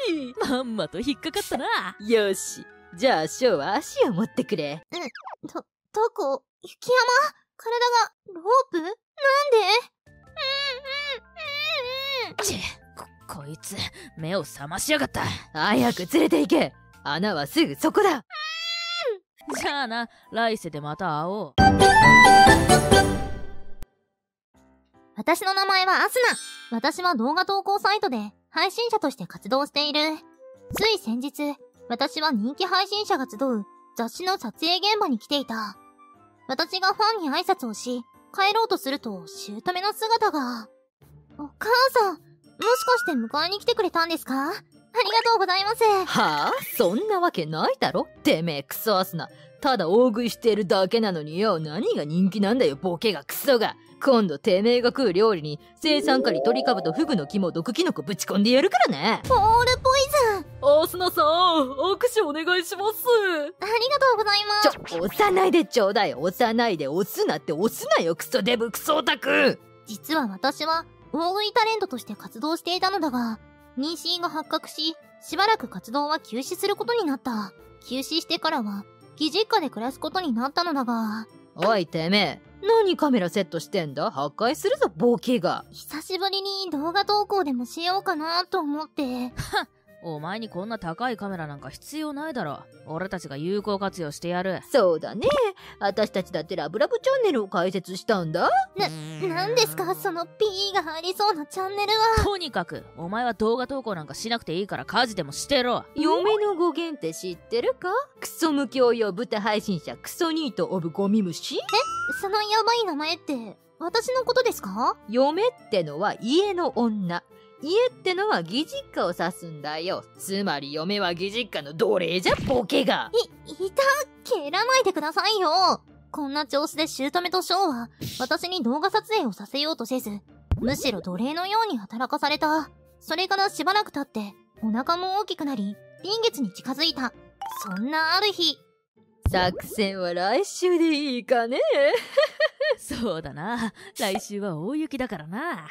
まんまと引っかかったな。 よし。じゃあ、ショーは足を持ってくれ。 どこ雪山体がロープなんでちこいつ、目を覚ましやがった。 早く連れて行け。穴はすぐそこだ。 じゃあな、来世でまた会おう。 私の名前はアスナ。私は動画投稿サイトで配信者として活動している。つい先日、私は人気配信者が集う雑誌の撮影現場に来ていた。私がファンに挨拶をし、帰ろうとすると、姑の姿が。お母さん、もしかして迎えに来てくれたんですか？ありがとうございます。 はあ？そんなわけないだろ。てめえクソアスナ。ただ大食いしているだけなのによ。何が人気なんだよ、ボケがクソが。今度てめえが食う料理に青酸カリ、鳥かぶとフグの肝、毒キノコぶち込んでやるからね。 オールポイズン。 アスナさん、握手お願いします。 ありがとうございます。 押さないでちょうだい。押さないで。押すなって押すなよ、クソデブクソオタク。 実は私は大食いタレントとして活動していたのだが、妊娠が発覚し、しばらく活動は休止することになった。休止してからは、義実家で暮らすことになったのだが。 おいてめえ、何カメラセットしてんだ？破壊するぞ、ボケが。 久しぶりに動画投稿でもしようかなと思って。 お前にこんな高いカメラなんか必要ないだろ。俺たちが有効活用してやる。 そうだね。私たちだってラブラブチャンネルを開設したんだ。 なんですかその P が入りそうなチャンネルは。 とにかく、お前は動画投稿なんかしなくていいから家事でもしてろ。 嫁の語源って知ってるか？クソ無教養豚配信者クソニートオブゴミ虫？ そのやばい名前って私のことですか？ 嫁ってのは家の女。家ってのは義実家を指すんだよ。つまり嫁は義実家の奴隷じゃ、ボケが。 いた蹴らないでくださいよ。こんな調子で姑と翔は私に動画撮影をさせようとせず、むしろ奴隷のように働かされた。それからしばらく経ってお腹も大きくなり、臨月に近づいた。そんなある日。 作戦は来週でいいかね？ そうだな。来週は大雪だからな。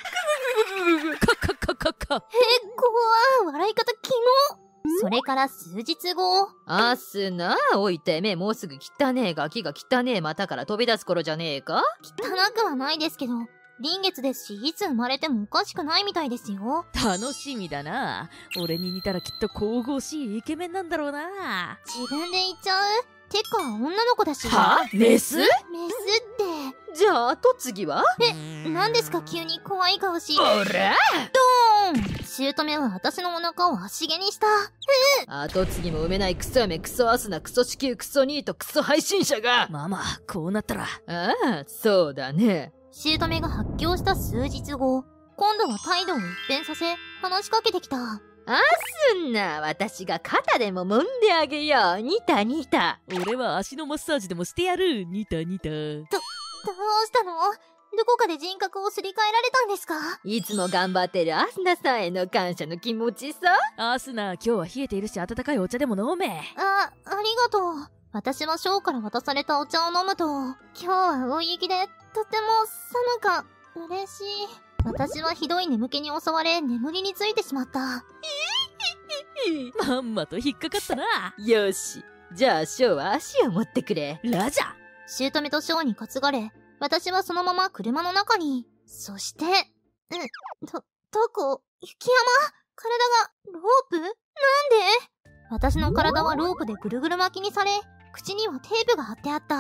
怖笑い方キモ。それから数日後。 アスナ、おいてめえ、もうすぐ汚ねえガキが汚ねえ股から飛び出す頃じゃねえか？ 汚くはないですけど、臨月ですし、いつ生まれてもおかしくないみたいですよ。 楽しみだな。俺に似たらきっと神々しいイケメンなんだろうな。 自分で言っちゃう？てか、女の子だし。 は？メス？ メスって。 じゃあ、後継ぎは？ 何ですか急に怖い顔し。 おら！ ドーン！姑は私のお腹を足毛にした。 後継ぎも埋めないクソ嫁、クソアスナ、クソ子宮、クソニート、クソ配信者が。 ママ、こうなったら。 ああ、そうだね。 姑が発狂した数日後、今度は態度を一変させ、話しかけてきた。 アスナ、私が肩でも揉んであげよう。ニタニタ。 俺は足のマッサージでもしてやる。ニタニタ。 どうしたの？どこかで人格をすり替えられたんですか？ いつも頑張ってるアスナさんへの感謝の気持ちさ。 アスナ、今日は冷えているし温かいお茶でも飲め。 ありがとう。私はショーから渡されたお茶を飲むと、今日は大雪でとても寒か、嬉しい。私はひどい眠気に襲われ眠りについてしまった。 まんまと引っかかったな。 よし。じゃあショーは足を持ってくれ。 ラジャ。 姑とショーに担がれ、私はそのまま車の中に。そして、どこ？雪山？体がロープ？なんで？私の体はロープでぐるぐる巻きにされ、口にはテープが貼ってあった。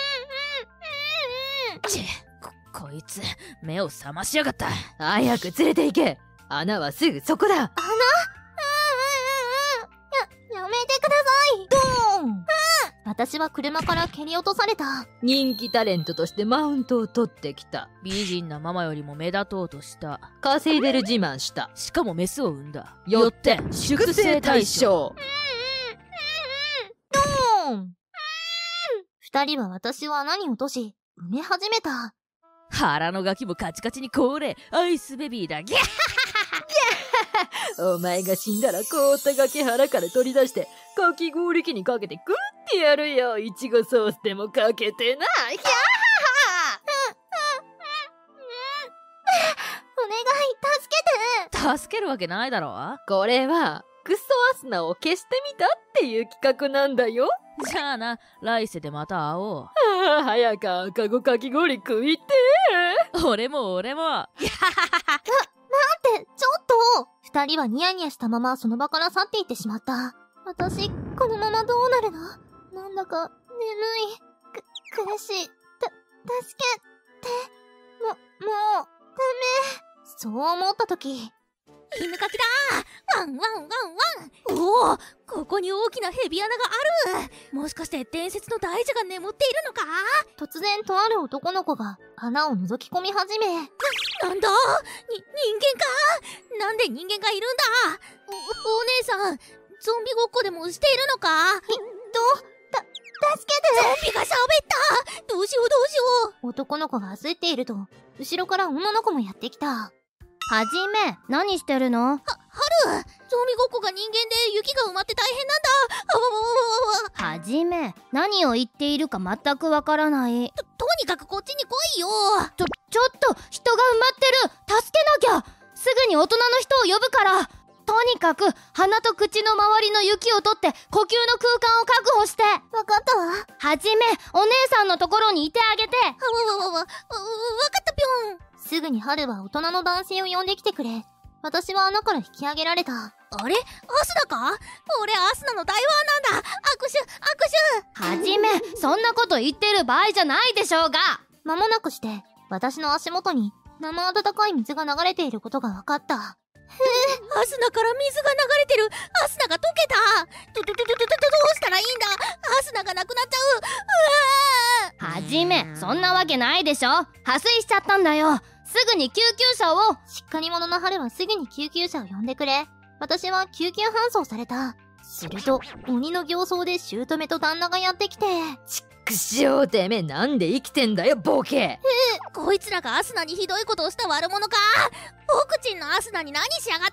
こいつ、目を覚ましやがった。 早く連れて行け。穴はすぐそこだ。 穴？やめてください。ドーン！私は車から蹴り落とされた。 人気タレントとしてマウントを取ってきた。 美人なママよりも目立とうとした。 稼いでる自慢した。 しかもメスを産んだ。 よって、粛清対象。 ドーン！二人は私を穴に落とし、埋め始めた。 腹のガキもカチカチに凍れ、アイスベビーだ。ギャッお前が死んだら凍ったガキ腹から取り出して、かき氷機にかけて食ってやるよ。いちごソースでもかけてな。ひゃーお願い、助けて。 助けるわけないだろ。 これは、 クソアスナを消してみたっていう企画なんだよ。 じゃあな、来世でまた会おう。 早く赤子かき氷食いて俺も。 待って、ちょっと二人はニヤニヤしたままその場から去っていってしまった。私、このままどうなるの？なんだか、眠い。苦しい。助けて。もう、ダメ。そう思った時。 犬かきだー！ワンワンワンワン！おお！ここに大きなヘビ穴がある！もしかして伝説の大蛇が眠っているのか？ 突然とある男の子が穴を覗き込み始め。 なんだ？人間か？なんで人間がいるんだ？お姉さん、ゾンビごっこでもしているのか？ 助けて！ ゾンビが喋った！どうしよう！ 男の子が焦っていると、後ろから女の子もやってきた。 はじめ、何してるの？ 春！ゾンビごっこが人間で雪が埋まって大変なんだ！ はじめ、何を言っているか全くわからない。 とにかくこっちに来いよ！ ちょっと、人が埋まってる！助けなきゃ！すぐに大人の人を呼ぶから！とにかく、鼻と口の周りの雪を取って、呼吸の空間を確保して！ わかったわ。 はじめ、お姉さんのところにいてあげて！ わかったぴょん！ すぐに春は大人の男性を呼んできてくれ。私は穴から引き上げられた。 あれ？アスナか？俺アスナの大ファンなんだ！握手！ はじめ、そんなこと言ってる場合じゃないでしょうが！ 間もなくして、私の足元に生温かい水が流れていることが分かった。 アスナから水が流れてる！アスナが溶けた！どうしたらいいんだ！アスナがなくなっちゃう！ はじめ、そんなわけないでしょ！破水しちゃったんだよ！すぐに救急車を！ しっかり者の春はすぐに救急車を呼んでくれ。私は救急搬送された。すると、鬼の形相で姑と旦那がやってきて。 ちっくしょう、てめえなんで生きてんだよ、ボケ！ こいつらがアスナにひどいことをした悪者か！僕ちんのアスナに何しやがった！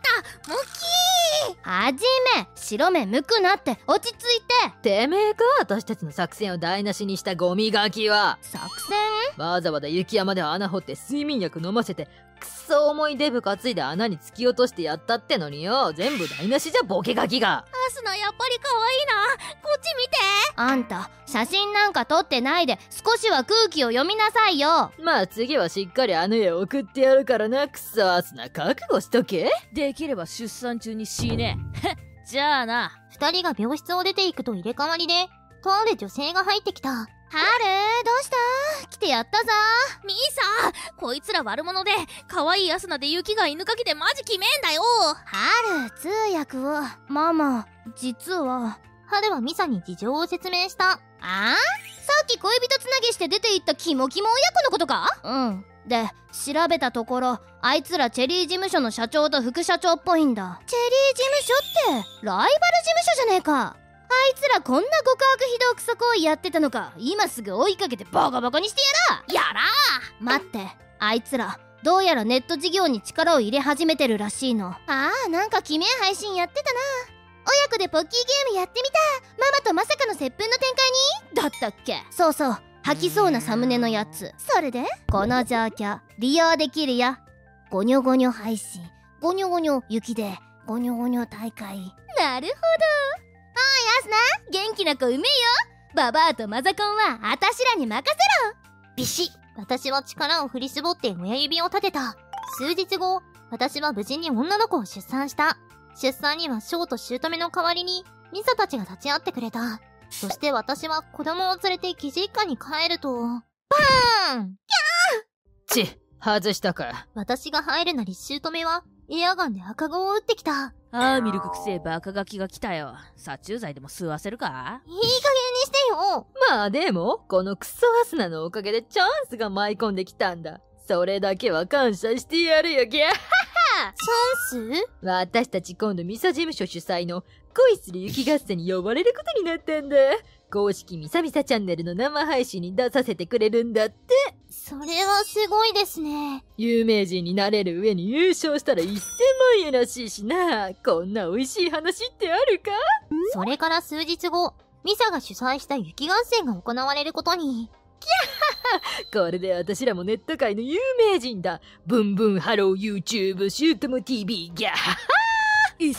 ムッキー！ はじめ、白目向くなって落ち着いて！ てめえか、私たちの作戦を台無しにしたゴミガキは！ 作戦？ わざわざ雪山で穴掘って睡眠薬飲ませて、くそ重いデブ担いで穴に突き落としてやったってのによ、全部台無しじゃボケガキが！ アスナやっぱり可愛いな！こっち見て！ あんた、写真なんか撮ってないで少しは空気を読みなさいよ！ まあ次はしっかりあの家送ってやるからな、くそアスナ覚悟しとけ。 できれば出産中に死ね。じゃあな。 二人が病室を出ていくと入れ替わりで、とある女性が入ってきた。 春、どうした？来てやったぞ。 ミーサー、こいつら悪者で、可愛いアスナで雪が犬かきでマジキメんだよ。 春、通訳を。ママ、実は。 春はミサに事情を説明した。 さっき恋人つなぎして出て行ったキモキモ親子のことか？うん。で、調べたところ、あいつらチェリー事務所の社長と副社長っぽいんだ。チェリー事務所って、ライバル事務所じゃねえか。あいつらこんな極悪非道クソ行為やってたのか。今すぐ追いかけてボコボコにしてやら待って、あいつらどうやらネット事業に力を入れ始めてるらしいの。なんか記名配信やってたな。親子でポッキーゲームやってみた。ママとまさかの接吻の展開にだったっけ？そうそう、吐きそうなサムネのやつ。それでこの状況利用できるよ。ゴニョゴニョ配信、ゴニョゴニョ雪でゴニョゴニョ大会。なるほど。アスナ、元気な子産めよ。ババアとマザコンはあたしらに任せろ。 ビシッ。私は力を振り絞って親指を立てた。数日後、私は無事に女の子を出産した。出産にはショーと姑の代わりにミサたちが立ち会ってくれた。そして私は子供を連れて義実家に帰ると、バーン！ キャー！外したか。 私が入るなり姑はエアガンで赤子を撃ってきた。 ミルクくせえバカガキが来たよ。殺虫剤でも吸わせるか？ いい加減にしてよ。 まあでも、このクソアスナのおかげでチャンスが舞い込んできたんだ。それだけは感謝してやるよ、ギャッハハ！ チャンス？ 私たち今度ミサ事務所主催の恋する雪合戦に呼ばれることになったんだ。公式ミサミサチャンネルの生配信に出させてくれるんだって。 それはすごいですね。 有名人になれる上に優勝したら1000万円らしいしな。こんな美味しい話ってあるか？ それから数日後、ミサが主催した雪合戦が行われることに。 キャッハ！これで私らもネット界の有名人だ。ブンブンハロー YouTube シュートも TV ギャッハハ！ 1000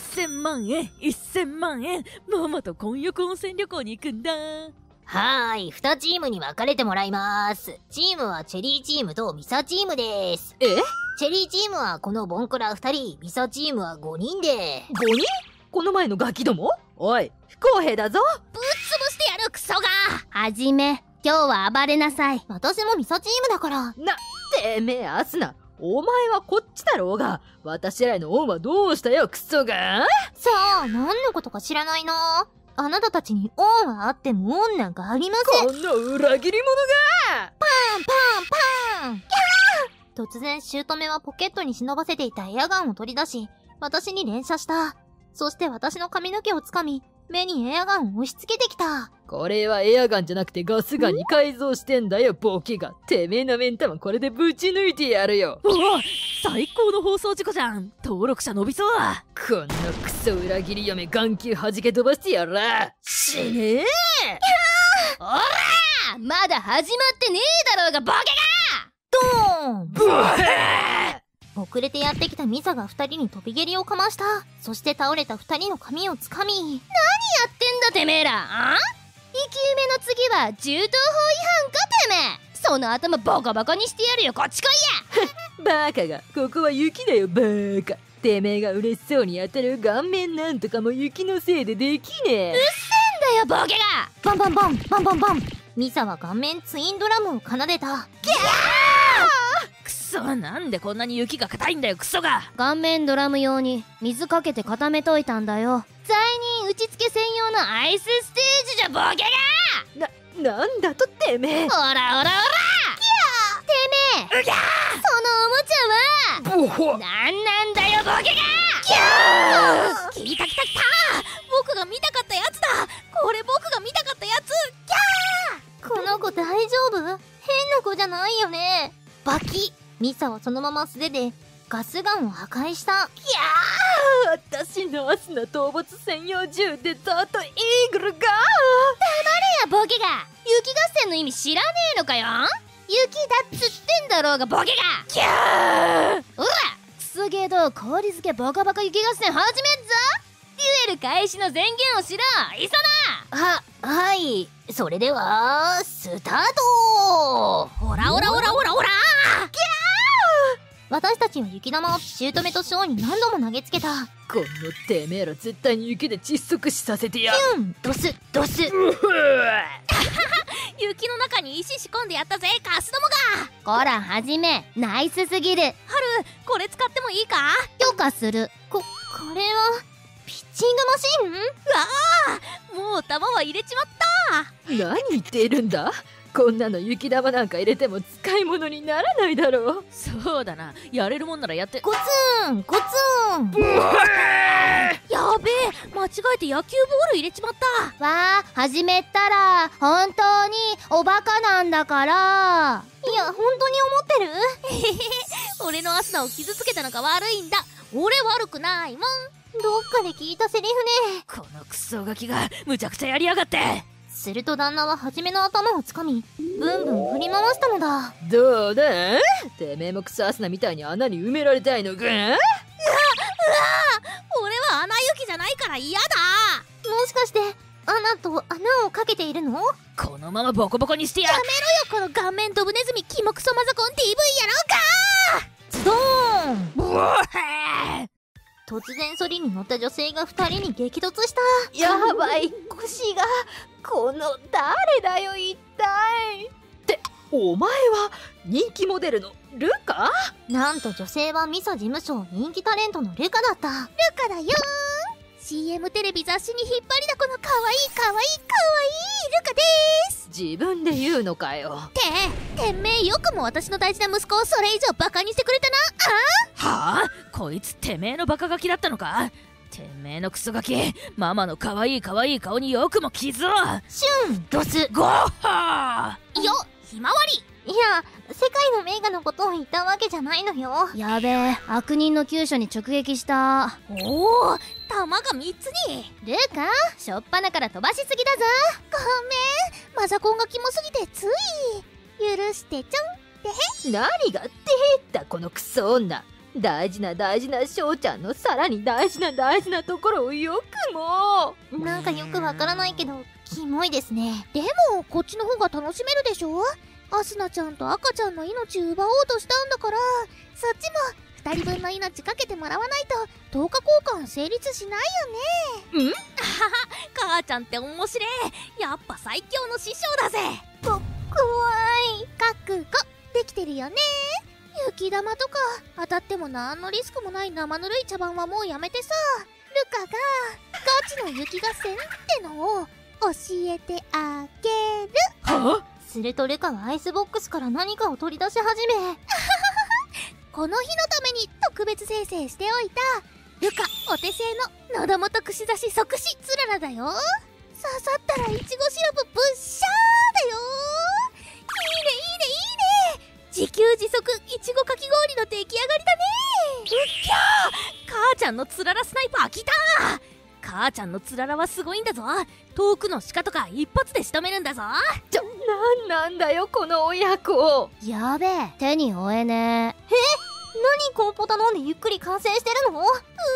万円、1000万円。ママと混浴温泉旅行に行くんだ。 はーい、2チームに分かれてもらいます。チームはチェリーチームとミサチームです。 え？ チェリーチームはこのボンクラ2人、ミサチームは5人で。 5人？この前のガキども？おい、不公平だぞ。 ぶっ潰してやるクソが。はじめ、今日は暴れなさい。 私もミサチームだから。 てめえアスナ、お前はこっちだろうが、私らの恩はどうしたよクソが。 さあ、何のことか知らないな。あなたたちに恩はあっても恩なんかありません。 この裏切り者が。 パンパンパン。突然姑はポケットに忍ばせていたエアガンを取り出し、私に連射した。そして私の髪の毛をつかみ、目にエアガンを押し付けてきた。 これはエアガンじゃなくてガスガンに改造してんだよボケが。てめえの目ん玉これでぶち抜いてやるよ。 うわ、最高の放送事故じゃん。登録者伸びそう。 こんなクソ裏切り嫁眼球弾け飛ばしてやら。死ねえ。 おらー、まだ始まってねえだろうがボケドーン。 ブヘ遅れてやってきたミサが2人に飛び蹴りをかました。そして倒れた2人の髪をつかみ。 何やってんだてめえら。あ？生き埋めの次は銃刀法違反かてめえ。その頭ボコボコにしてやるよ。こっち来いや。 バカが、ここは雪だよバカ。てめえが嬉しそうにやってる顔面なんとかも雪のせいでできねえ。 うっせんだよボケが。 バンバンバンバンバンバン。ミサは顔面ツインドラムを奏でた。 くそ、なんでこんなに雪が硬いんだよクソが。 顔面ドラム用に水かけて固めといたんだよ。罪人打ち付け専用のアイスステージじゃボケが。 なんだとてめえ。 おらおらおら。てめえ、そのおもちゃはボホ。 なんなんだよボケが。 来た来た来た。僕が見たかったやつだ。これ僕が見たかったやつ。 この子大丈夫？変な子じゃないよね。バキ。ミサはそのまま素手でガスガンを破壊した。 私のアスナ討没専用銃デザートイーグルが。 いやボケが。雪合戦の意味知らねえのかよ。雪だっつってんだろうがボケが。おら、クソゲード氷漬けバカバカ雪合戦始めっぞ。デュエル開始の宣言をしろいそな。 はい。それではスタート。 ほらほらほらほらほら。 私たちは雪玉を姑とショーに何度も投げつけた。 このてめえら絶対に雪で窒息死させてやる。 ドスドス。 雪の中に石仕込んでやったぜカスどもが。 こらはじめ、ナイスすぎる。 春、これ使ってもいいか。 許可する。 これはピッチングマシン？ もう弾は入れちまった。 何言っているんだ。こんなの雪玉なんか入れても使い物にならないだろう。 そうだな、やれるもんならやって。 コツンコツン。 やべえ、間違えて野球ボール入れちまった。 わあ、始めたら本当におバカなんだから。 いや、本当に思ってる？ 俺のアスナを傷つけたのが悪いんだ。俺悪くないもん。 どっかで聞いたセリフね。 このクソガキがむちゃくちゃやりやがって。 すると旦那は初めの頭をつかみ、ブンブン振り回したのだ。 どうだ。てめえもクソアスナみたいに穴に埋められたいのか。 俺は穴行きじゃないから嫌だ。 もしかして穴と穴をかけているの？ このままボコボコにしてやる。 この顔面ドブネズミキモクソマザコン TV ズドーン。 ブワー。 突然ソリに乗った女性が2人に激突した。 やばい、腰が。この誰だよ一体。ってお前は人気モデルのルカ？ なんと女性はミサ事務所人気タレントのルカだった。 ルカだよー。 CM テレビ雑誌に引っ張りだこのかわいいかわいいかわいいルカでーす。 自分で言うのかよ。 てめえよくも私の大事な息子をそれ以上バカにしてくれたな。 はあ、こいつてめえのバカガキだったのか。てめえのクソガキ、ママのかわいいかわいい顔によくも傷を。 シュンドス。 ゴッハよひまわり。 いや、世界の名画のことを言ったわけじゃないのよ。 やべえ、悪人の急所に直撃した。 おお、弾が3つに。 ルカ、しょっぱなから飛ばしすぎだぞ。 ごめん、マザコンがキモすぎてつい。許してちょん。 何がってだこのクソ女。 大事な翔ちゃんのさらに大事なところをよくも。 なんかよくわからないけど、キモいですね。 でもこっちの方が楽しめるでしょ。アスナちゃんと赤ちゃんの命奪おうとしたんだから、そっちも2人分の命かけてもらわないと10日交換成立しないよね。 母ちゃんって面白い。やっぱ最強の師匠だぜ。 怖い。 覚悟できてるよね。雪玉とか当たっても何のリスクもない生ぬるい茶番はもうやめてさ、ルカがガチの雪合戦ってのを教えてあげる。 はあ？ するとルカはアイスボックスから何かを取り出し始めこの日のために特別生成しておいたルカお手製の喉元串刺し即死つららだよ。刺さったらいちごシロップぶっしゃーだよ。いいねいいねいいね。自給自足いちごかき氷の出来上がりだね。 母ちゃんのつららスナイパー来た。母ちゃんのつららはすごいんだぞ。遠くの鹿とか一発で仕留めるんだぞ。 なんなんだよこの親子。 やべえ、手に負えねえ。 何コンポ頼んでゆっくり完成してるの？ こ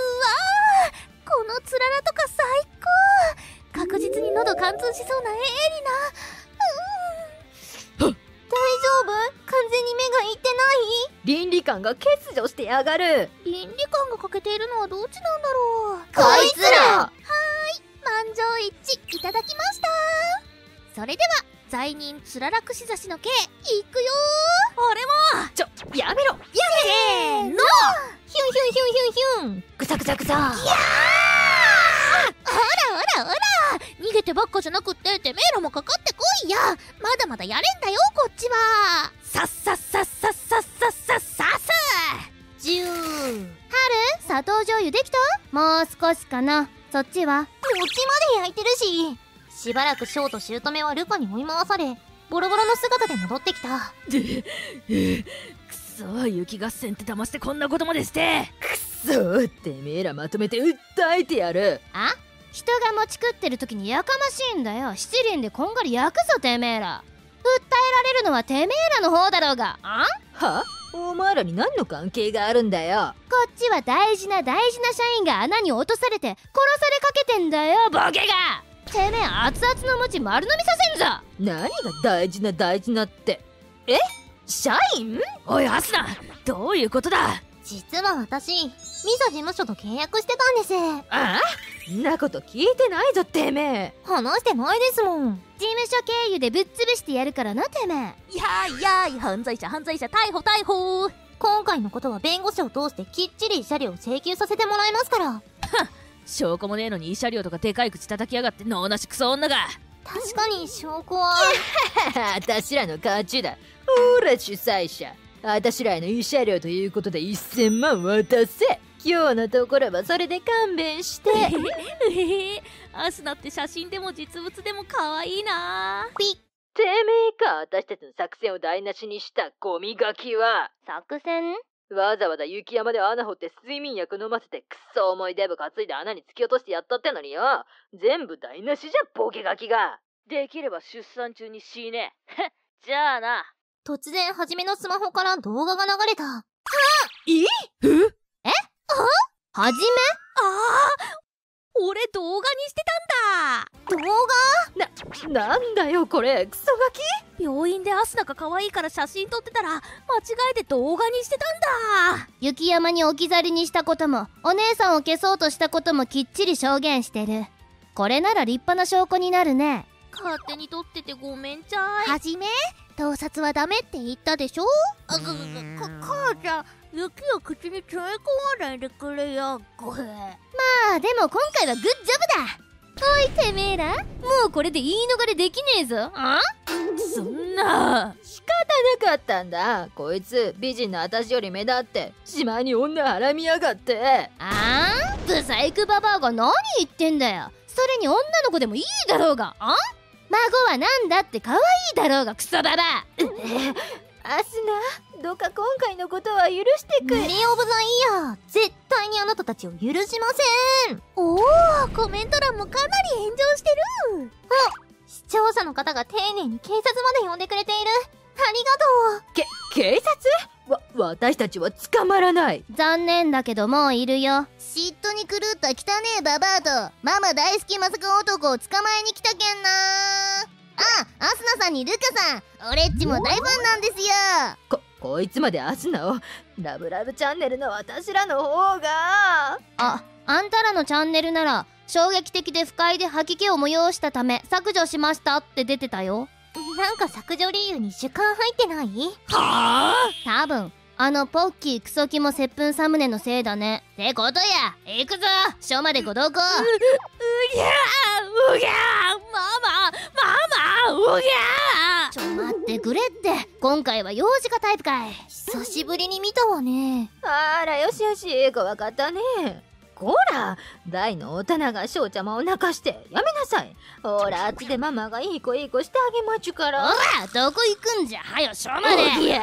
のつららとか最高。確実に喉貫通しそうなエリナ。 大丈夫？完全に目がいってない？ 倫理観が欠如してやがる。 倫理観が欠けているのはどっちなんだろう。 こいつら！ 満場一致いただきました。それでは罪人つらら串刺しの刑いくよ。 俺もやめろ。 せーの。 ヒュンヒュンヒュンヒュンヒュン。ぐさぐさぐさ。 ほら逃げてばっかじゃなくっててめえらもかかってこいや。まだまだやれんだよこっちは。 さっさっさっさっさっさっさっさっさ。 ジュー。 砂糖醤油できた？もう少しかな。そっちは？ 餅まで焼いてるし。しばらくショーと姑はルカに追い回され、ボロボロの姿で戻ってきた。 くそ、雪合戦って騙してこんなことまでして。 そうてめえらまとめて訴えてやる。 あ？人が餅食ってる時にやかましいんだよ。七輪でこんがり焼くぞてめえら。訴えられるのはてめえらの方だろうが。 は？お前らに何の関係があるんだよ。 こっちは大事な社員が穴に落とされて殺されかけてんだよボケが。てめえ熱々の餅丸飲みさせんぞ。 何が大事なって社員？ おいアスナ、どういうことだ。 実は私、ミサ事務所と契約してたんです。 ああ？んなこと聞いてないぞてめえ。 話してないですもん。 事務所経由でぶっ潰してやるからなてめえ。 いやいや、犯罪者逮捕。 今回のことは弁護士を通してきっちり慰謝料を請求させてもらいますから。 証拠もねえのに慰謝料とかでかい口叩きやがって能なしクソ女が。 確かに証拠は。 私らの勝ちだ。ほら主催者、私らへの慰謝料ということで1000万渡せ。今日のところはそれで勘弁して。 アスナって写真でも実物でも可愛いな。 てめえか、私たちの作戦を台無しにしたゴミガキは。 作戦？ わざわざ雪山で穴掘って睡眠薬飲ませてクソ重いデブ担いで穴に突き落としてやったってのによ。全部台無しじゃボケガキが。 できれば出産中に死ね。じゃあな。 突然はじめのスマホから動画が流れた。 はじめ？ 俺動画にしてたんだ。 動画？ なんだよこれ、クソガキ。 病院でアスナが可愛いから写真撮ってたら間違えて動画にしてたんだ。 雪山に置き去りにしたこともお姉さんを消そうとしたこともきっちり証言してる。これなら立派な証拠になるね。 勝手に撮っててごめんちゃい。 はじめ盗撮はダメって言ったでしょ。母ちゃん、雪を口に詰め込まないでくれよ。ごへん。 まあでも今回はグッジョブだ。おいてめえら、もうこれで言い逃れできねえぞ。 そんな仕方なかったんだ。こいつ美人な私より目立ってしまいに女はらみやがって。 ブサイクババアが何言ってんだよ。それに女の子でもいいだろうが。孫はなんだって可愛いだろうがクソババア。 アスナ、どうか今回のことは許してくれ。 メリーオブザイヤー、絶対にあなたたちを許しません。 おお、コメント欄もかなり炎上してる。 視聴者の方が丁寧に警察まで呼んでくれている。ありがとう。 警察？ 私たちは捕まらない。 残念だけどもういるよ。 嫉妬に狂った汚ねえババアとママ大好きまさか男を捕まえに来たけんな。アスナさんにルカさん、俺っちも大ファンなんですよ。 こいつまでアスナを。ラブラブチャンネルの私らの方が。 あんたらのチャンネルなら衝撃的で不快で吐き気を催したため削除しましたって出てたよ。 なんか削除理由に主観入ってない？ 多分あのポッキークソキモ接吻サムネのせいだね。ってことや。行くぞ署までご同行。 うぎゃーうぎゃーママうぎゃー。 ちょ待ってくれって。今回は幼児化タイプかい。 久しぶりに見たわね。 あら、よしよし、怖かったね。こら、大の大人が翔ちゃまを泣かしてやめなさい。ほら、あっちでママがいい子してあげまちゅから。 ほらどこ行くんじゃ。はよ署まで。 うぎゃ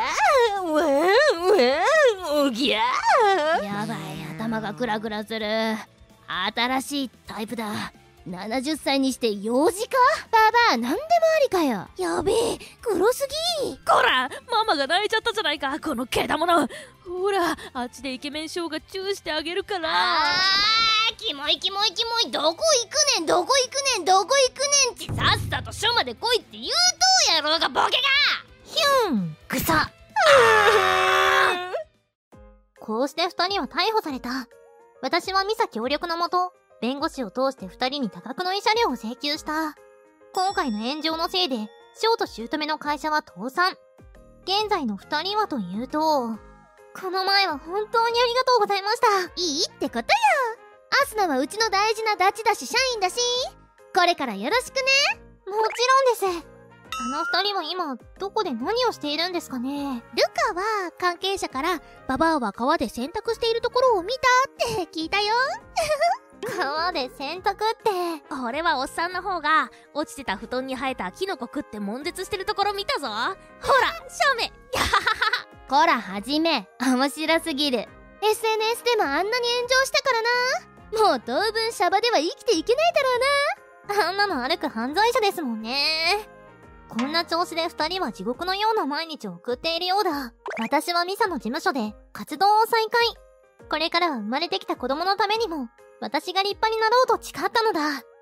ーうぎゃー。 やばい、頭がグラグラする。新しいタイプだ。70歳にして幼児か。ババアなんでもありかよ。 やべえ、黒すぎ。 こらママが泣いちゃったじゃないか、このけだもの。ほらあっちでイケメンショーがチューしてあげるから。 キモいキモいキモい。どこ行くねんどこ行くねんどこ行くねんち。さっさと署まで来いって言うとやろうがボケが。 ヒュンくさ。こうして2人は逮捕された。私はミサ協力のもと、弁護士を通して2人に多額の慰謝料を請求した。今回の炎上のせいで、ショーと姑の会社は倒産。現在の2人はというと、この前は本当にありがとうございました。 いいってことよ。アスナはうちの大事なダチだし社員だし、これからよろしくね。 もちろんです。あの2人は今、どこで何をしているんですかね。 ルカは関係者からババアは川で洗濯しているところを見たって聞いたよ。 川で洗濯って。 俺はおっさんの方が落ちてた布団に生えたキノコ食って悶絶してるところ見たぞ。ほらシャメ。 こらはじめ、面白すぎる。 SNS でもあんなに炎上したからな。もう当分シャバでは生きていけないだろうな。 あんなの歩く犯罪者ですもんね。こんな調子で2人は地獄のような毎日を送っているようだ。私はミサの事務所で活動を再開。これからは生まれてきた子供のためにも、私が立派になろうと誓ったのだ。